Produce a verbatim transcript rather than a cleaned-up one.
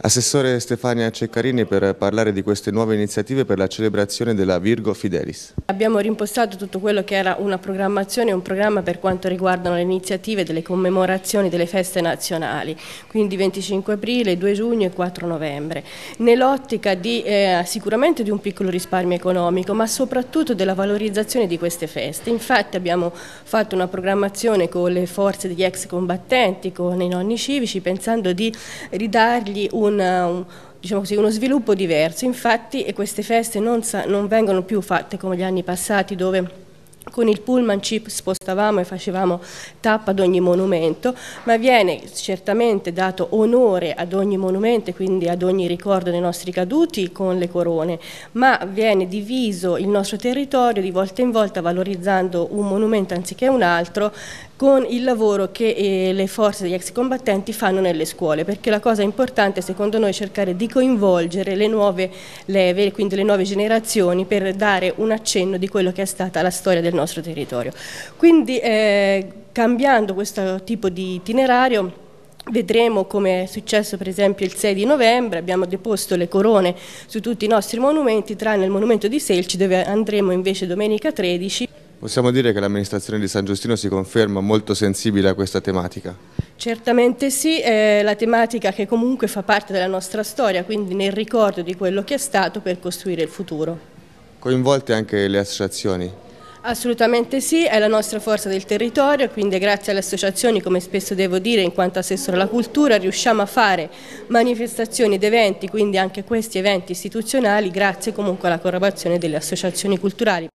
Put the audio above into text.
Assessore Stefania Ceccarini, per parlare di queste nuove iniziative per la celebrazione della Virgo Fidelis. Abbiamo rimpostato tutto quello che era una programmazione, un programma per quanto riguardano le iniziative delle commemorazioni delle feste nazionali, quindi venticinque aprile, due giugno e quattro novembre, nell'ottica di eh, sicuramente di un piccolo risparmio economico, ma soprattutto della valorizzazione di queste feste. Infatti abbiamo fatto una programmazione con le forze degli ex combattenti, con i nonni civici, pensando di ridargli un Un, diciamo così, uno sviluppo diverso. Infatti queste feste non, non vengono più fatte come gli anni passati, dove con il pullman ci spostavamo e facevamo tappa ad ogni monumento, ma viene certamente dato onore ad ogni monumento e quindi ad ogni ricordo dei nostri caduti con le corone, ma viene diviso il nostro territorio di volta in volta valorizzando un monumento anziché un altro, con il lavoro che eh, le forze degli ex combattenti fanno nelle scuole, perché la cosa importante secondo noi è cercare di coinvolgere le nuove leve, quindi le nuove generazioni, per dare un accenno di quello che è stata la storia del nostro territorio. Quindi eh, cambiando questo tipo di itinerario, vedremo, come è successo per esempio il sei di novembre, abbiamo deposto le corone su tutti i nostri monumenti, tranne il monumento di Selci, dove andremo invece domenica tredici. Possiamo dire che l'amministrazione di San Giustino si conferma molto sensibile a questa tematica? Certamente sì, è la tematica che comunque fa parte della nostra storia, quindi nel ricordo di quello che è stato per costruire il futuro. Coinvolte anche le associazioni? Assolutamente sì, è la nostra forza del territorio, quindi grazie alle associazioni, come spesso devo dire in quanto assessore alla cultura, riusciamo a fare manifestazioni ed eventi, quindi anche questi eventi istituzionali, grazie comunque alla collaborazione delle associazioni culturali.